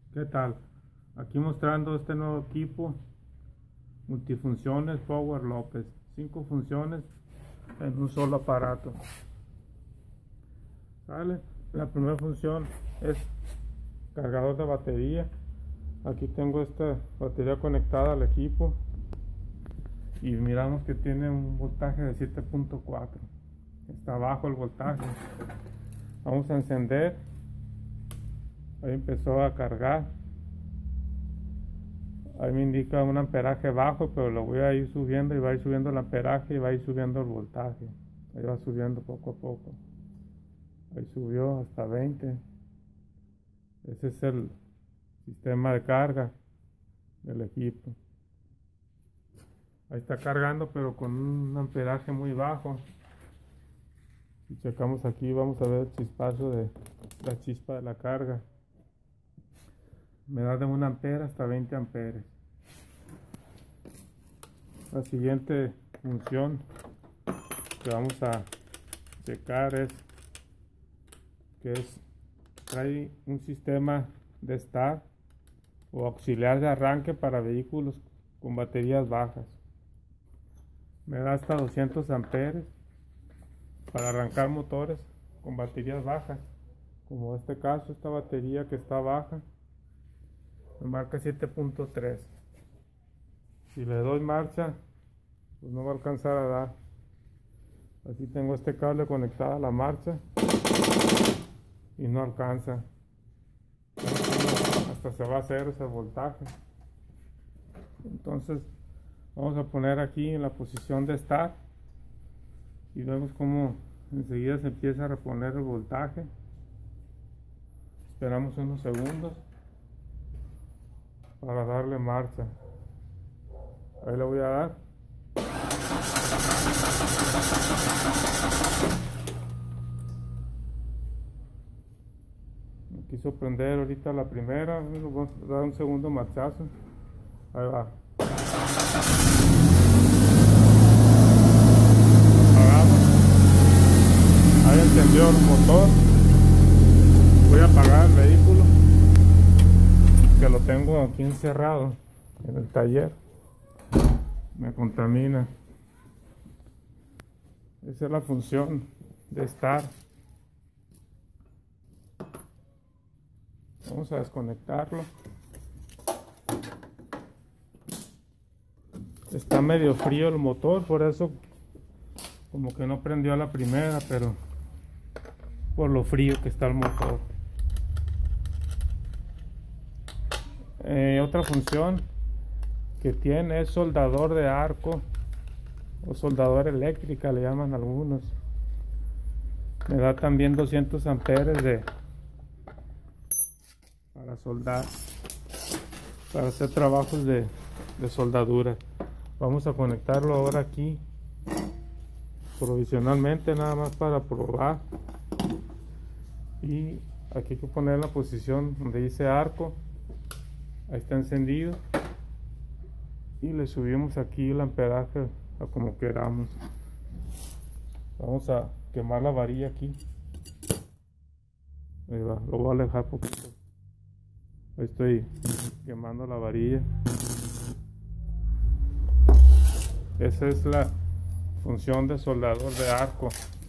¿Qué tal? Aquí mostrando este nuevo equipo multifunciones Power López, 5 funciones en un solo aparato. ¿Sale? La primera función es cargador de batería. Aquí tengo esta batería conectada al equipo y miramos que tiene un voltaje de 7.4. Está bajo el voltaje. Vamos a encender. Ahí empezó a cargar. Ahí me indica un amperaje bajo, pero lo voy a ir subiendo y va a ir subiendo el amperaje y va a ir subiendo el voltaje. Ahí va subiendo poco a poco. Ahí subió hasta 20. Ese es el sistema de carga del equipo. Ahí está cargando, pero con un amperaje muy bajo. Si checamos aquí, vamos a ver el chispazo de la chispa de la carga. Me da de 1 ampere hasta 20 amperes. La siguiente función que vamos a checar es que trae un sistema de start o auxiliar de arranque para vehículos con baterías bajas. Me da hasta 200 amperes para arrancar motores con baterías bajas, como este caso. Esta batería que está baja me marca 7.3. si le doy marcha, pues no va a alcanzar a dar. Así tengo este cable conectado a la marcha y no alcanza. Hasta se va a hacer ese voltaje. Entonces vamos a poner aquí en la posición de start y vemos como enseguida se empieza a reponer el voltaje. Esperamos unos segundos para darle marcha. Ahí le voy a dar. Me quiso prender ahorita la primera. Vamos a dar un segundo marchazo. Ahí va. Apagamos. Ahí encendió el motor. Voy a apagar el vehículo, que lo tengo aquí encerrado en el taller. Me contamina. Esa es la función de estar. Vamos a desconectarlo. Está medio frío el motor, por eso como que no prendió a la primera, pero por lo frío que está el motor. Otra función que tiene es soldador de arco o soldadora eléctrica, le llaman algunos. Me da también 200 amperes para soldar, para hacer trabajos de soldadura. Vamos a conectarlo ahora aquí provisionalmente, nada más para probar. Y aquí hay que poner la posición donde dice arco. Ahí está encendido y le subimos aquí el amperaje a como queramos. Vamos a quemar la varilla aquí. Ahí va, lo voy a alejar poquito. Ahí estoy quemando la varilla. Esa es la función de soldador de arco.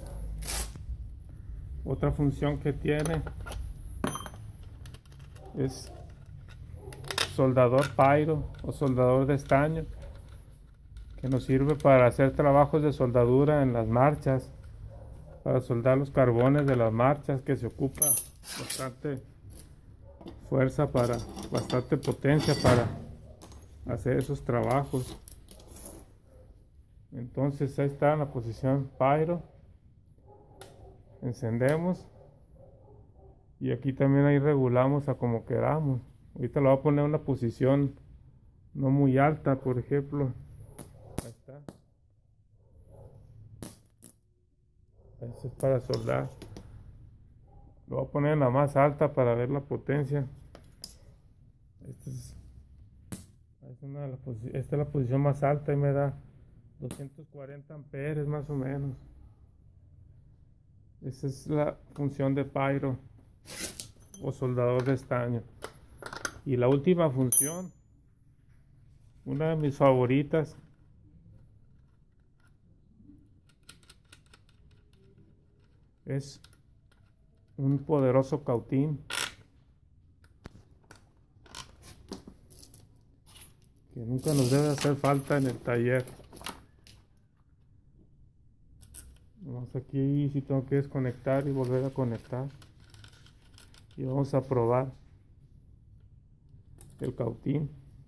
Otra función que tiene es soldador pyro o soldador de estaño, que nos sirve para hacer trabajos de soldadura en las marchas, para soldar los carbones de las marchas, que se ocupa bastante fuerza, bastante potencia para hacer esos trabajos. Entonces ahí está en la posición pyro. Encendemos y aquí también ahí regulamos a como queramos. Ahorita lo voy a poner en una posición no muy alta, por ejemplo. Ahí está. Eso es para soldar. Lo voy a poner en la más alta para ver la potencia. Esta es la posición más alta y me da 240 amperes más o menos. Esa es la función de pyro o soldador de estaño. Y la última función, una de mis favoritas, es un poderoso cautín que nunca nos debe hacer falta en el taller. Vamos aquí, si tengo que desconectar y volver a conectar, y vamos a probar el cautín,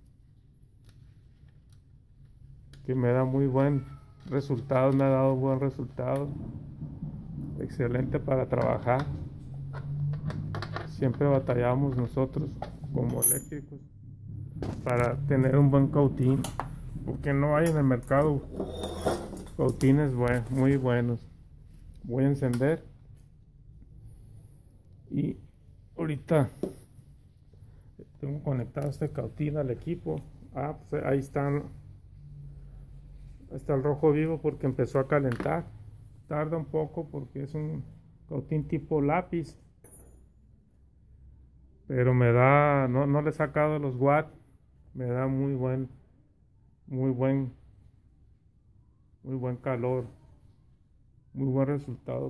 que me da muy buen resultado, me ha dado buen resultado, excelente para trabajar. Siempre batallamos nosotros como eléctricos para tener un buen cautín, porque no hay en el mercado cautines muy buenos. Voy a encender y ahorita tengo conectado este cautín al equipo. Pues ahí está el rojo vivo porque empezó a calentar. Tarda un poco porque es un cautín tipo lápiz, pero me da, no le he sacado los watts, me da muy buen calor, muy buen resultado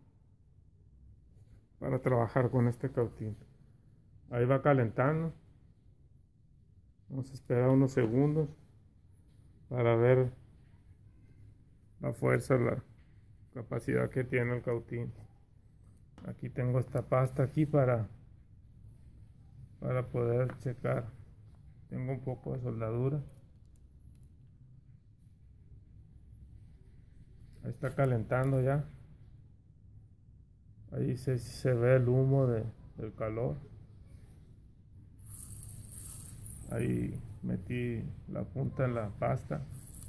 para trabajar con este cautín. Ahí va calentando. Vamos a esperar unos segundos para ver la fuerza, la capacidad que tiene el cautín. Aquí tengo esta pasta aquí para poder checar. Tengo un poco de soldadura. Ahí está calentando ya. Ahí se ve el humo del calor. Ahí metí la punta en la pasta.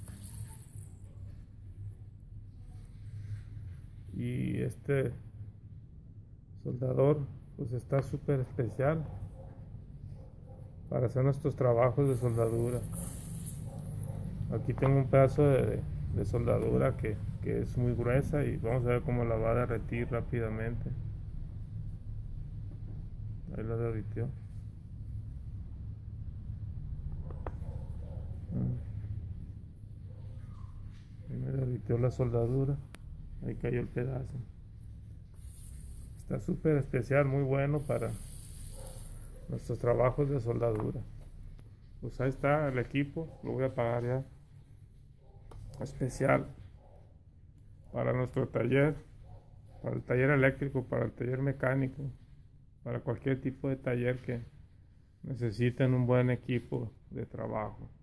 Y este soldador pues está súper especial para hacer nuestros trabajos de soldadura. Aquí tengo un pedazo de soldadura que es muy gruesa y vamos a ver cómo la va a derretir rápidamente. Ahí la derritió. Ahí me derritió la soldadura. Ahí cayó el pedazo. Está súper especial, muy bueno para nuestros trabajos de soldadura. Pues ahí está el equipo, lo voy a apagar ya. Especial para nuestro taller, para el taller eléctrico, para el taller mecánico, para cualquier tipo de taller que necesiten un buen equipo de trabajo.